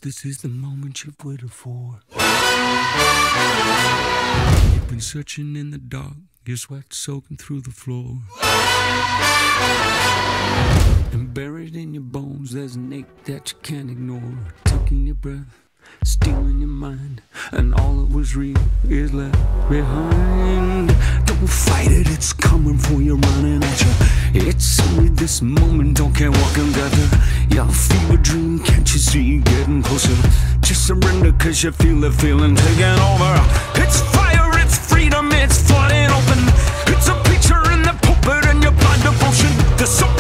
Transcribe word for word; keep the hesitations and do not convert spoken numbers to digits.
this is the moment you've waited for. You've been searching in the dark, your sweat soaking through the floor. And buried in your bones, there's an ache that you can't ignore. Taking your breath, stealing your mind, and all that was real is left behind. Don't fight it, it's coming for you, running at you. It's only this moment, don't care what can gather. Your fever dream, can't you see getting closer? Just surrender cause you feel the feeling taking over. It's fire, it's freedom, it's flooding open. It's a picture in the pulpit and your blind devotion. The soul